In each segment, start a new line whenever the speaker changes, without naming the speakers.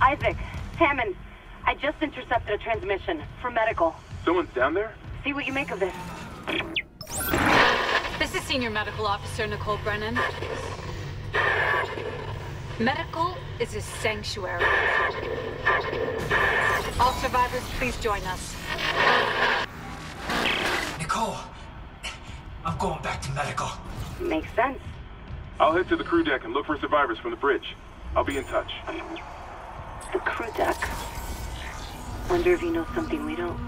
Isaac, Hammond, I just intercepted a transmission for medical.
Someone's down there?
See what you make of this.
This is Senior Medical Officer Nicole Brennan. Medical is a sanctuary. All survivors, please join us.
Nicole, I'm going back to medical.
Makes sense.
I'll head to the crew deck and look for survivors from the bridge. I'll be in touch.
The crew deck. Wonder if you know something we don't.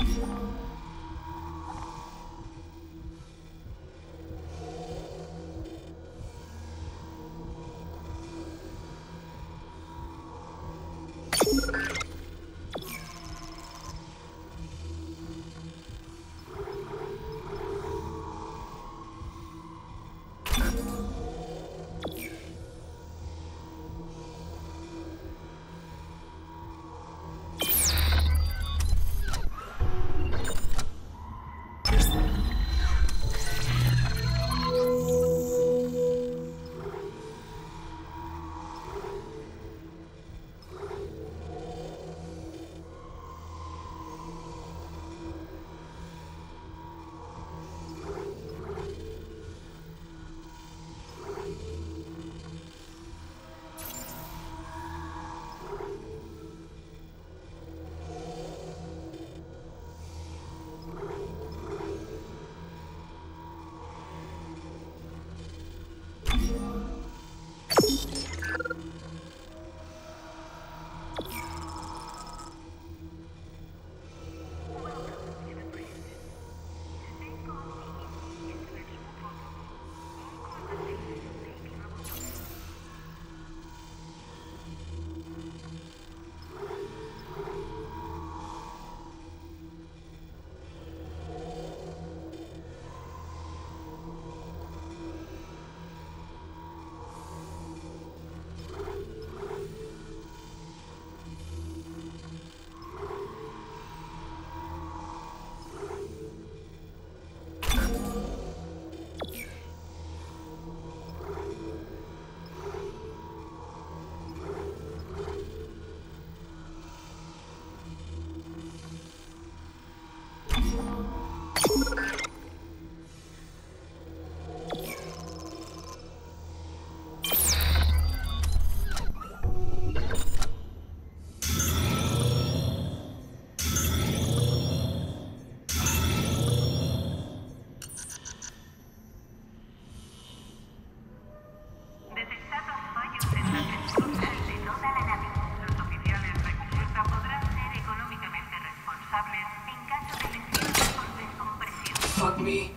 Fuck me.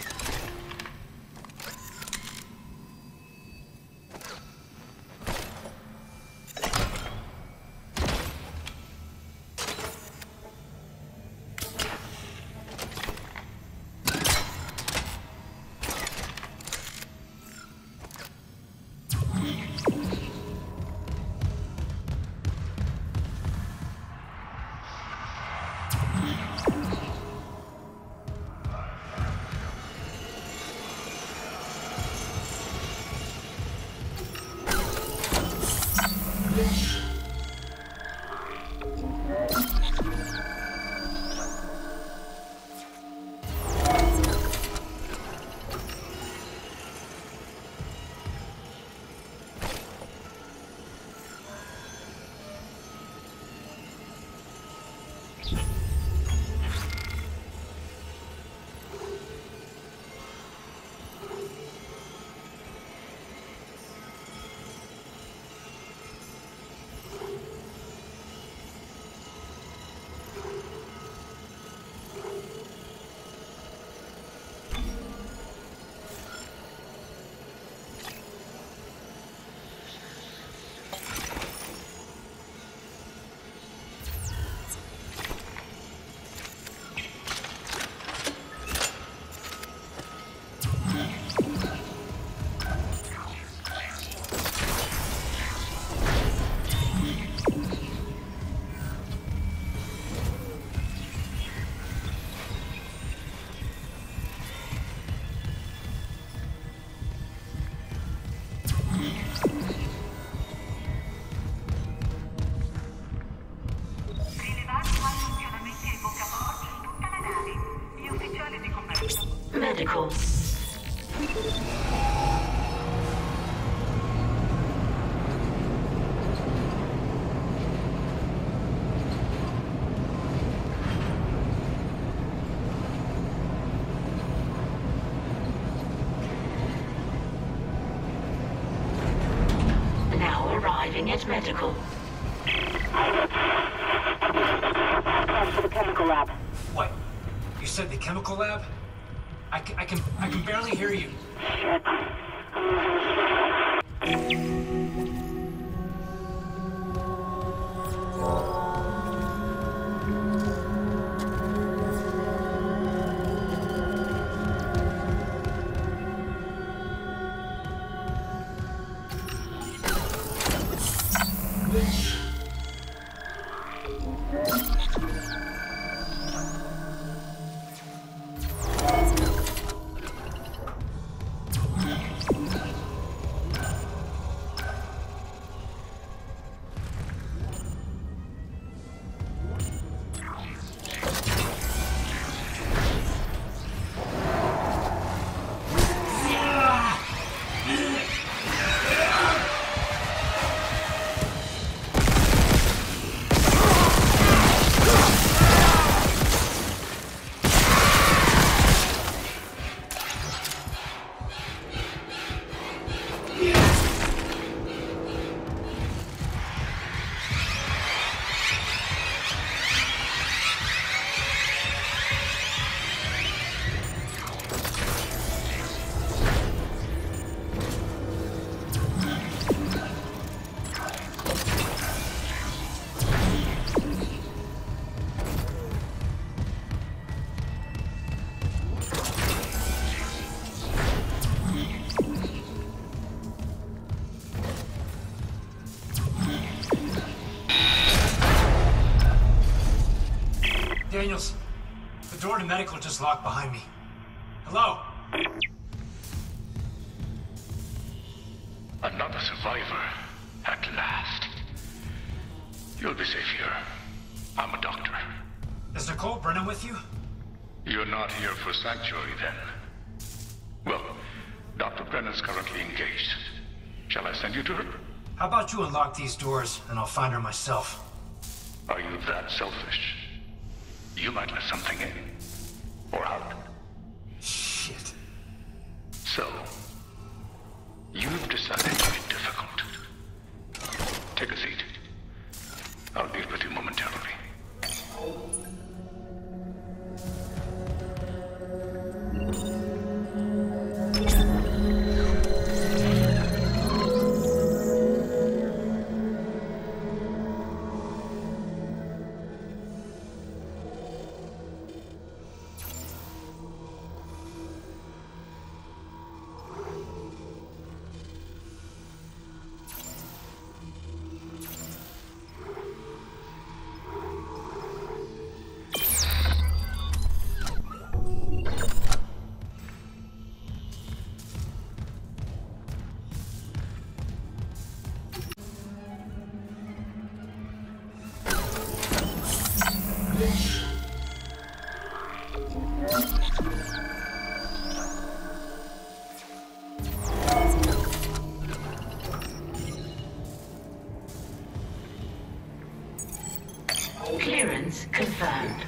Medical. Now arriving at medical. Time for the chemical lab.
What? said the chemical lab? I can barely hear you.
Shit.
Daniels, the door to medical just locked behind me. Hello?
Another survivor, at last. You'll be safe here. I'm a doctor.
Is Nicole Brennan with you?
You're not here for sanctuary, then? Well, Dr. Brennan's currently engaged. Shall I send you to her?
How about you unlock these doors, and I'll find her myself?
Are you that selfish? You might let something in. Or out.
Shit.
So, you've decided to be difficult. Take a seat. I'll be with you momentarily.
Clearance confirmed.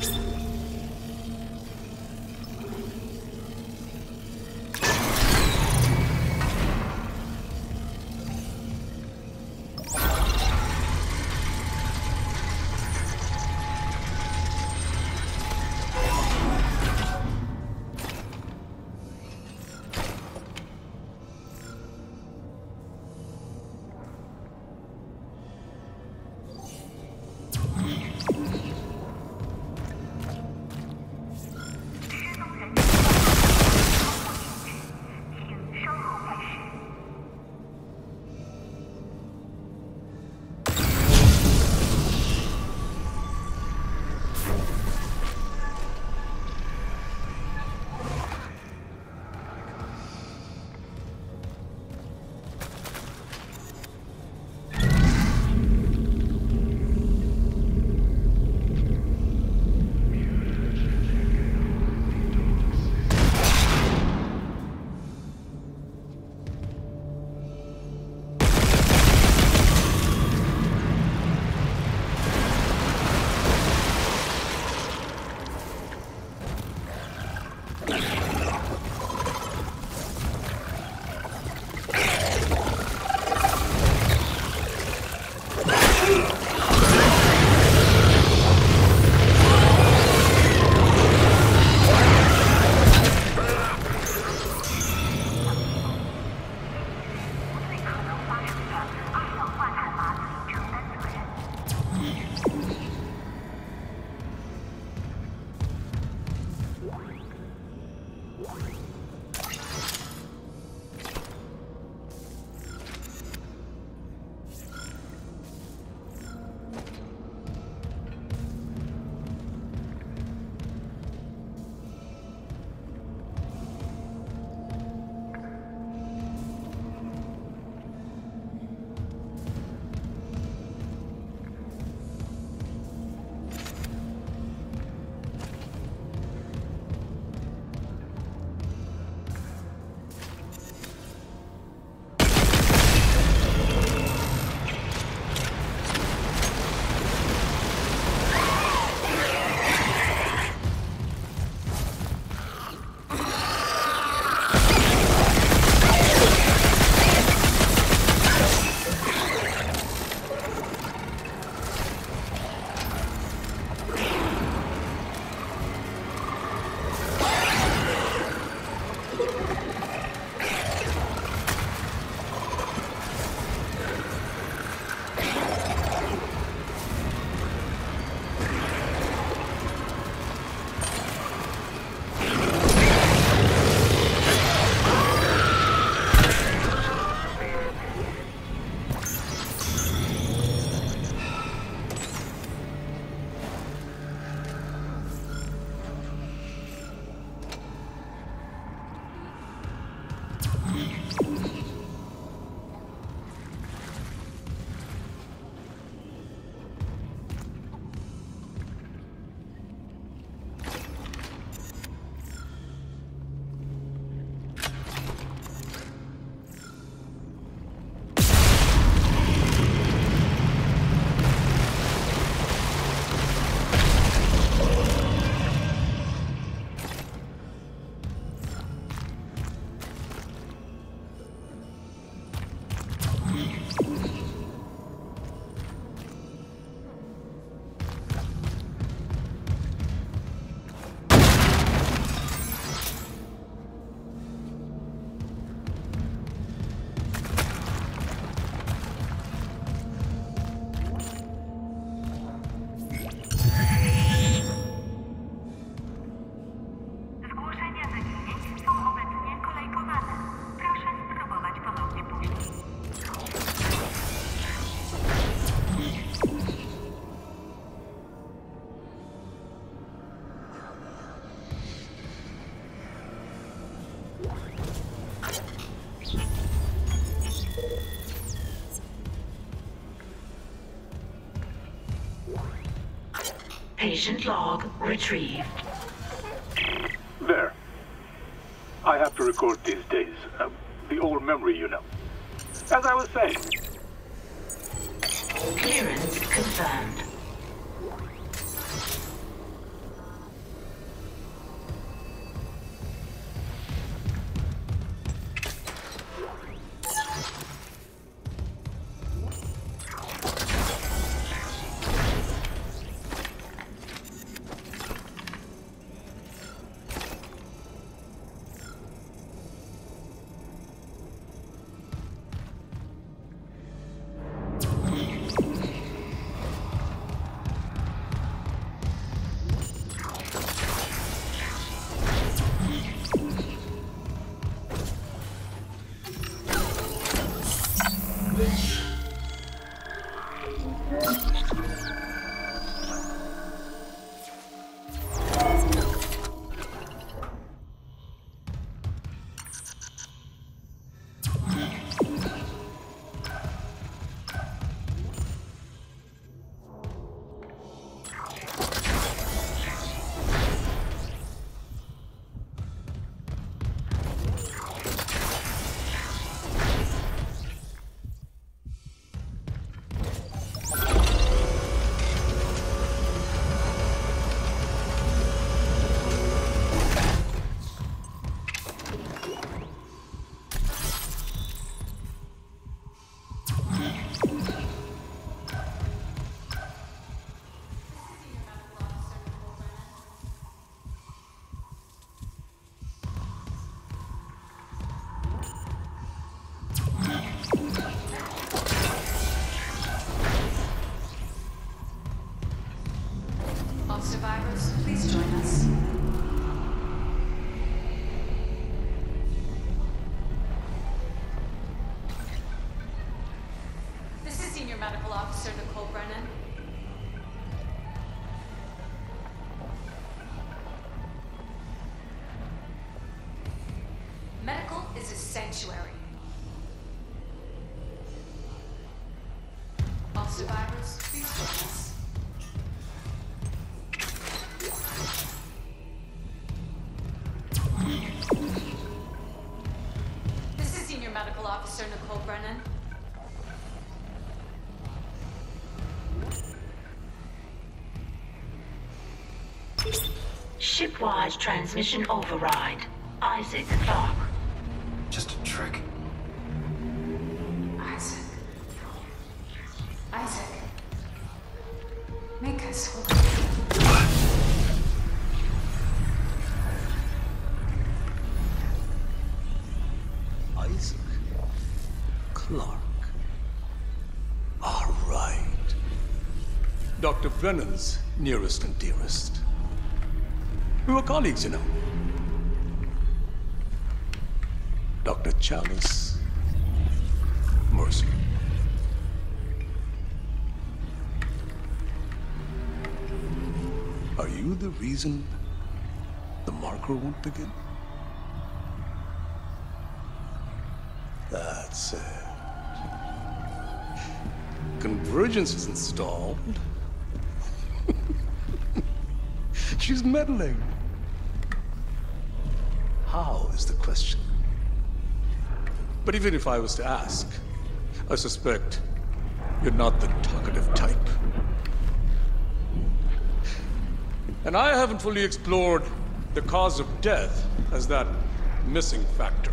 Patient log retrieved.
There. I have to record these days. The old memory, you know. As I was saying.
Clearance confirmed.
All survivors, please join us. This is Senior Medical Officer Nicole Brennan. Medical is a sanctuary. All survivors, please join us. This is Senior Medical Officer Nicole Brennan.
Shipwide transmission override. Isaac Clark.
Just a trick.
Isaac. Isaac. Make us whole.
Isaac Clark. All right. Dr. Brennan's nearest and dearest. We were colleagues, you know. Dr. Chalice. Mercer. Are you the reason the marker won't begin? That's it. Convergence is installed. She's meddling. How is the question? But even if I was to ask, I suspect you're not the talkative type. And I haven't fully explored the cause of death as that missing factor.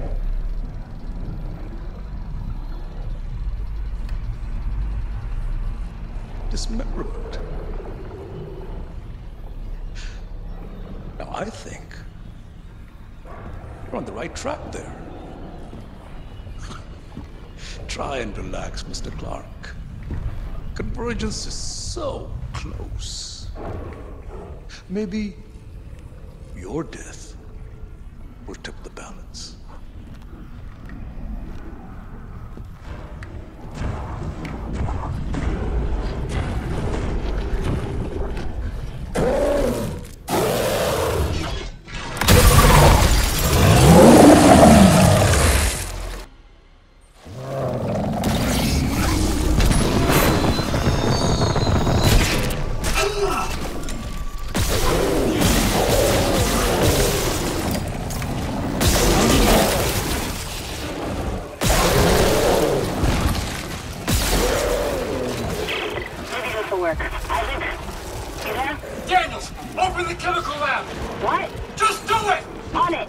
Dismemberment. Now I think you're on the right track there. Try and relax, Mr. Clark. Convergence is so close. Maybe your death will tip the balance.
Daniels, open the chemical lab!
What?
Just do it!
On it!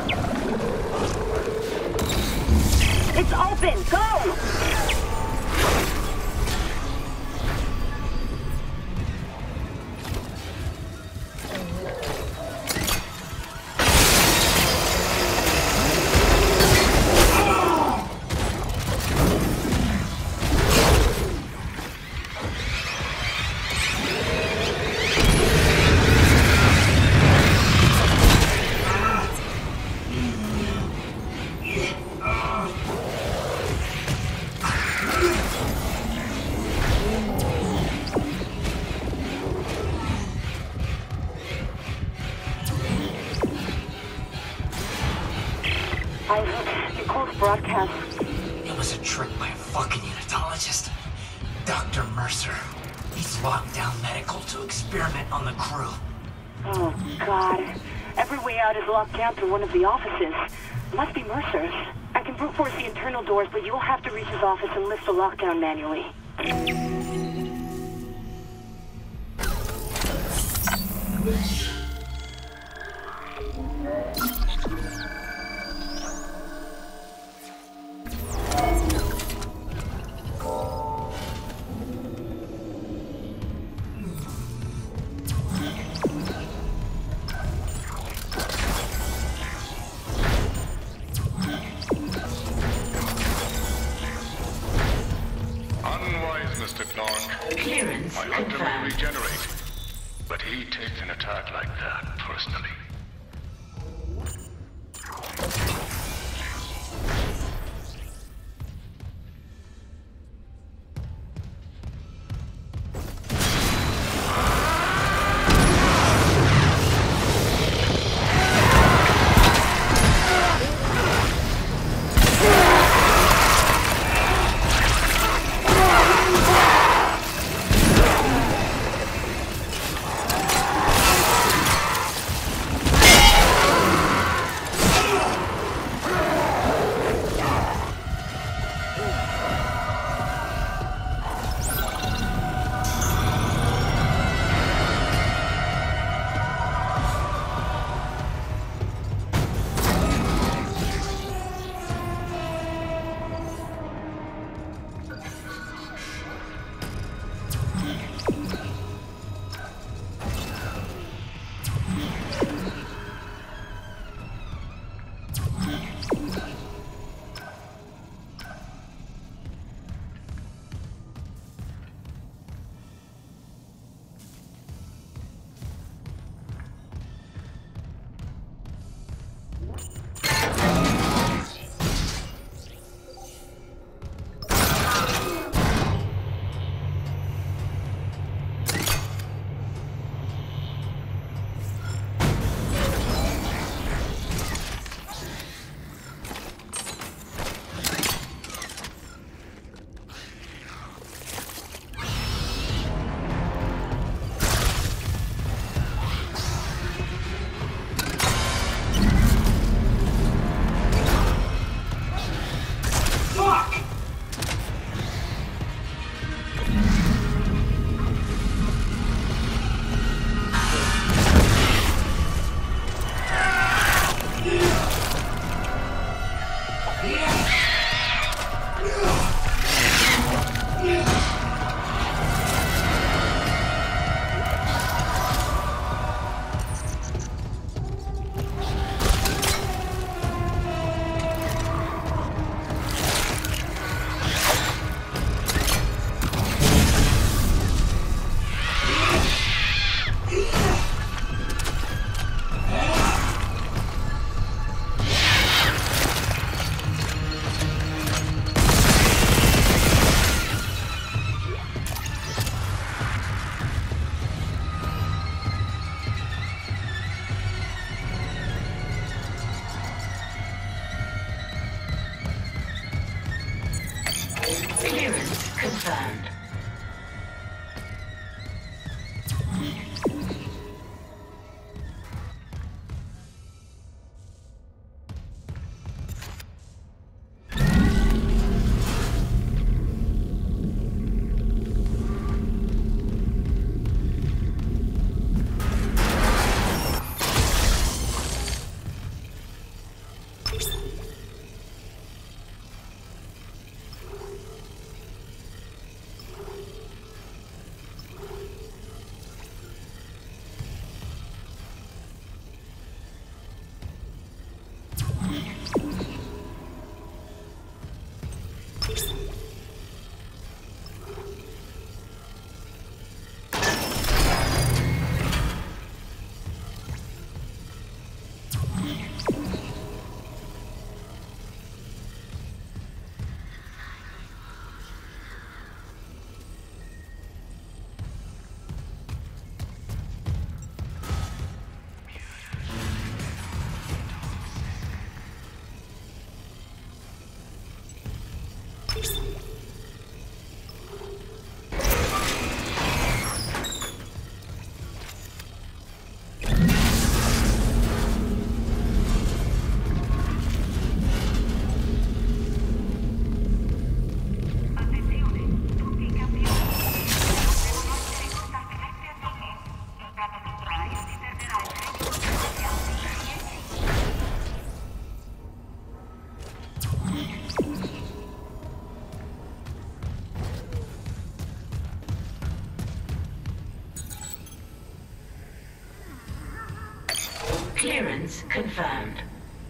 It's open! Go! broadcast.
It was a trick by a fucking unitologist. Dr. Mercer. He's locked down medical to experiment on the crew.
Oh, God. Every way out is locked down through one of the offices. Must be Mercer's. I can brute force the internal doors, but you'll have to reach his office and lift the lockdown manually.
Clearance
I like to
confirmed.
regenerate, but he takes an attack like that personally.
Clearance confirmed.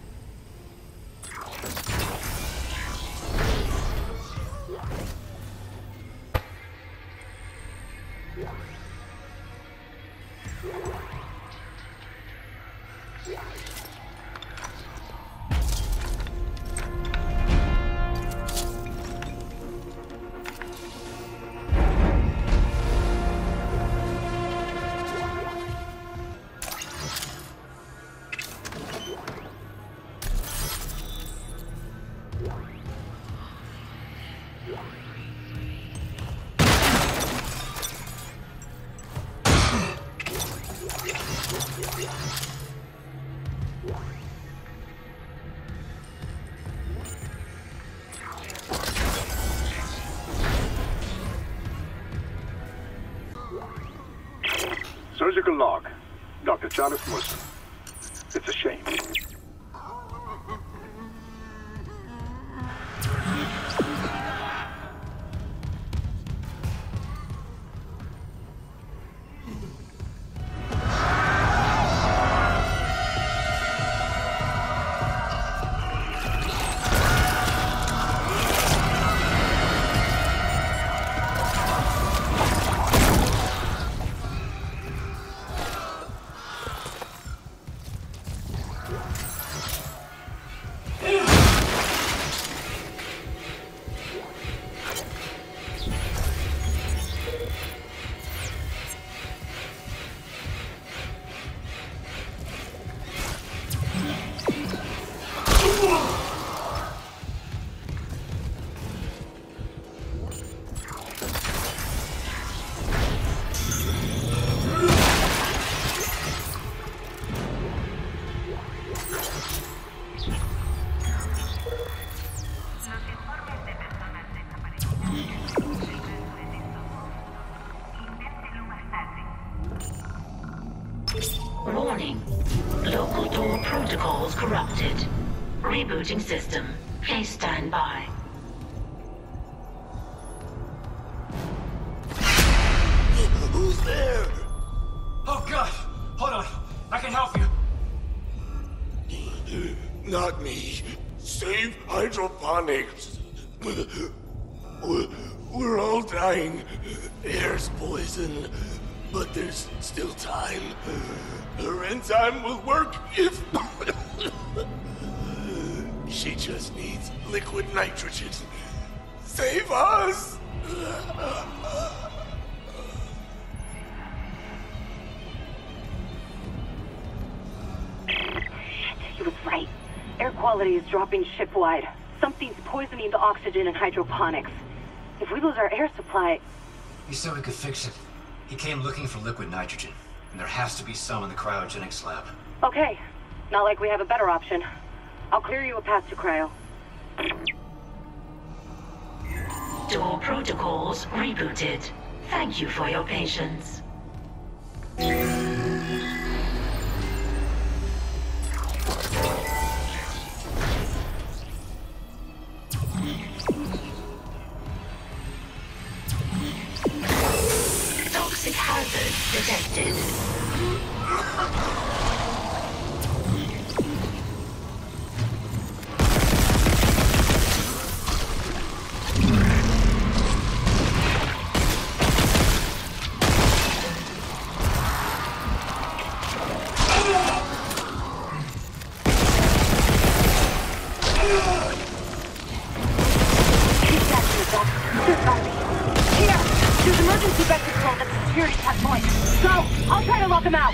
Surgical log. Dr. Charles Mercer. It's a shame.
Warning. Local door protocols corrupted. Rebooting system. Please stand by.
Who's there?
Oh god! Hold on. I can help you.
Not me. Save Hydroponics. We're all dying. Air's poison. But there's still time. Her enzyme will work if... She just needs liquid nitrogen. Save us!
He was right. Air quality is dropping ship-wide. Something's poisoning the oxygen in hydroponics. If we lose our air supply...
He said we could fix it. He came looking for liquid nitrogen, and there has to be some in the cryogenics lab.
Okay. Not like we have a better option. I'll clear you a path to cryo.
Door protocols rebooted. Thank you for your patience. Toxic hazard detected.
There's emergency vent control at the security checkpoint. Go! I'll try to lock him out.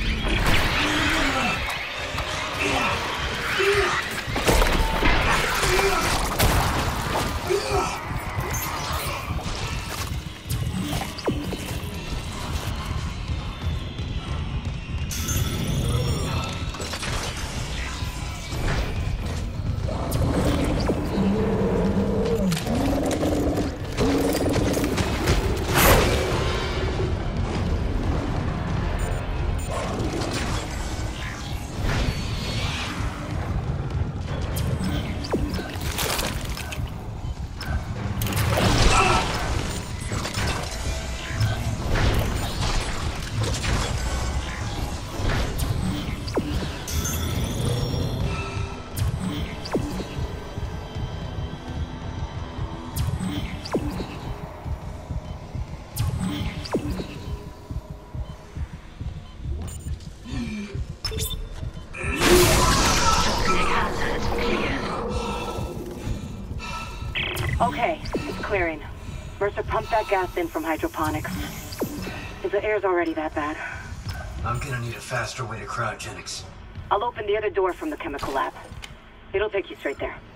Mercer, pump that gas in from Hydroponics. If the air's already that bad.
I'm gonna need a faster way to cryogenics.
I'll open the other door from the chemical lab. It'll take you straight there.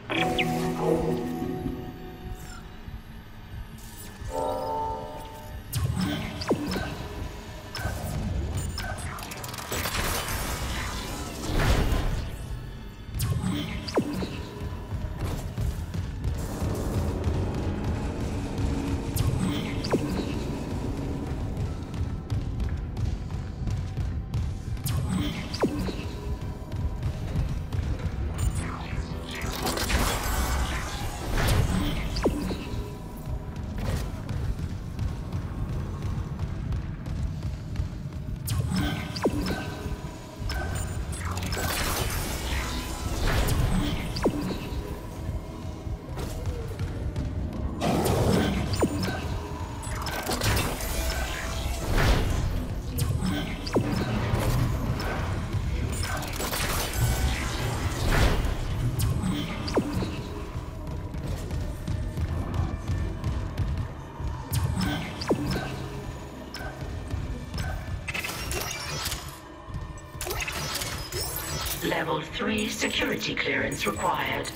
Level 3 security clearance required.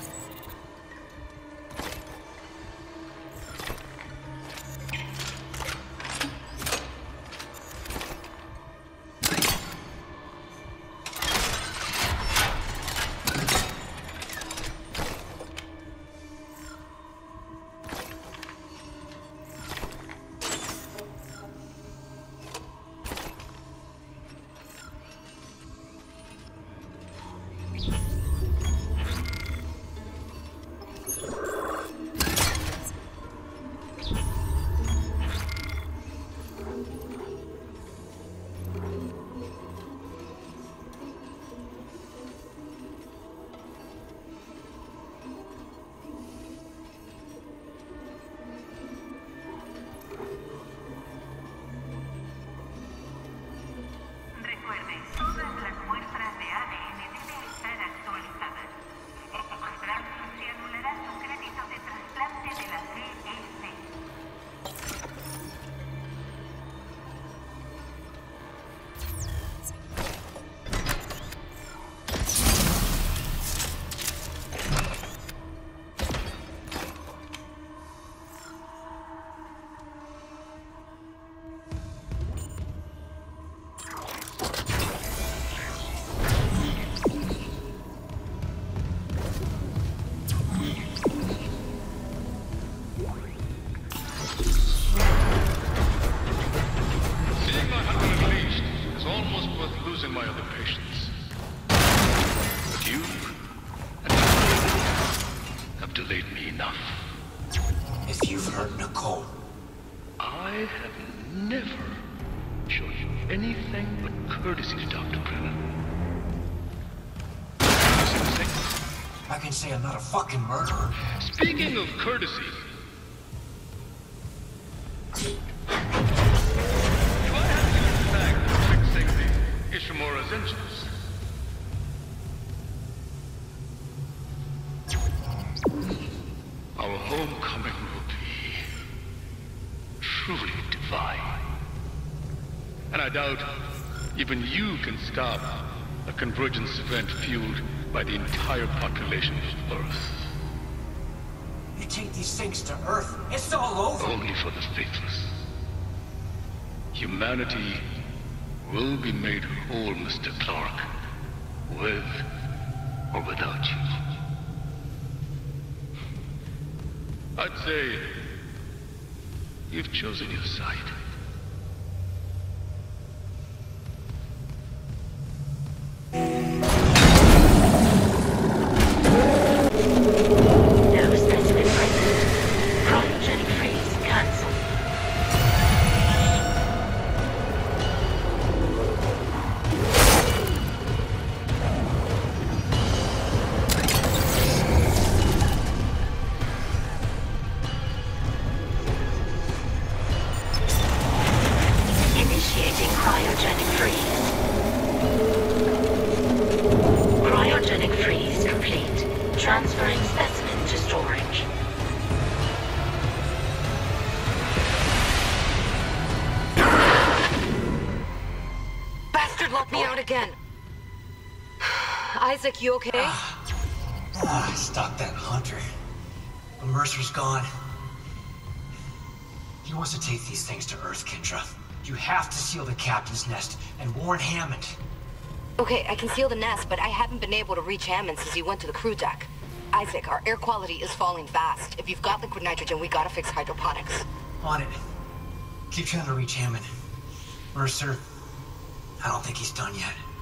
Say I'm not a fucking murderer.
Speaking of courtesy, do I have you to thank for fixing the Ishimura's engines? Our homecoming will be truly divine. And I doubt even you can stop a convergence event fueled by the entire population of Earth.
You take these things to Earth, it's all over.
Only for the faithless. Humanity will be made whole, Mr. Clark, with or without you. I'd say you've chosen your side.
Transferring specimen to storage.
again. Isaac, you okay?
I stopped that hunter. But Mercer's gone. He wants to take these things to Earth, Kendra. You have to seal the captain's nest and warn Hammond.
Okay, I can seal the nest, but I haven't been able to reach Hammond since he went to the crew deck. Isaac, our air quality is falling fast. If you've got liquid nitrogen, we gotta fix hydroponics.
On it. Keep trying to reach Hammond. Mercer, I don't think he's done yet.